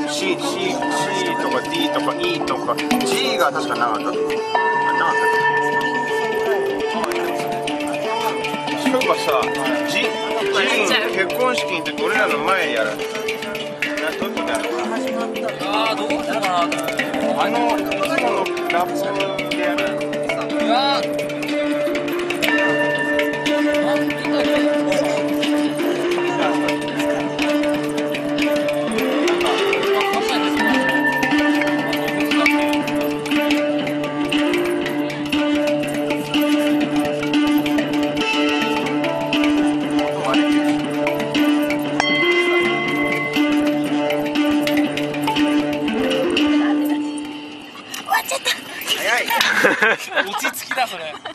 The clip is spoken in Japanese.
C とか D とか E とか G が確かなかった。そういえばさ、G 結婚式の時俺らの前やる。どういうことやる？ ああ、どうだったかな。 いつものラップでやる。 いや落ち着きだそれ。